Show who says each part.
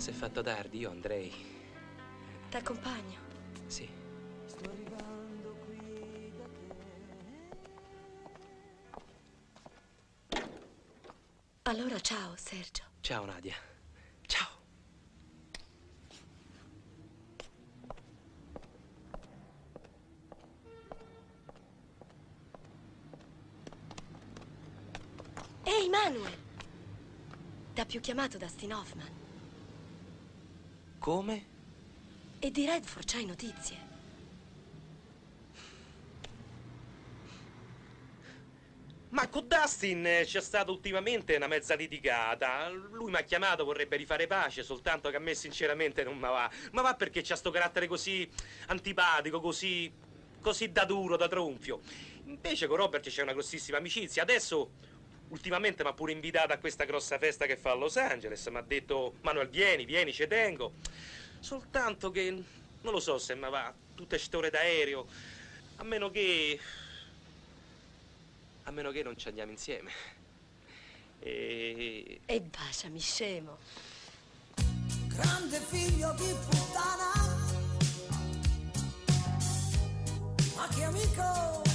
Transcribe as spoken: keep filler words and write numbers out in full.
Speaker 1: Si è fatto tardi, io andrei.
Speaker 2: T'accompagno?
Speaker 1: Sì.
Speaker 3: Sto arrivando qui da te.
Speaker 2: Allora ciao, Sergio.
Speaker 1: Ciao, Nadia. Ciao.
Speaker 2: Ehi, Manuel! T'ha più chiamato Dustin Hoffman.
Speaker 1: Come?
Speaker 2: E di Redford c'hai notizie?
Speaker 4: Ma con Dustin eh, c'è stata ultimamente una mezza litigata. Lui mi ha chiamato, vorrebbe rifare pace, soltanto che a me sinceramente non mi va. Ma va perché c'ha sto carattere così antipatico, così... così da duro, da tronfio. Invece con Robert c'è una grossissima amicizia. Adesso, ultimamente mi ha pure invitato a questa grossa festa che fa a Los Angeles. Mi ha detto, Manuel, vieni, vieni, ci tengo. Soltanto che, non lo so se mi va, tutte ste ore d'aereo. A meno che... A meno che non ci andiamo insieme. E...
Speaker 2: E baciami, scemo.
Speaker 3: Grande figlio di puttana, ma che amico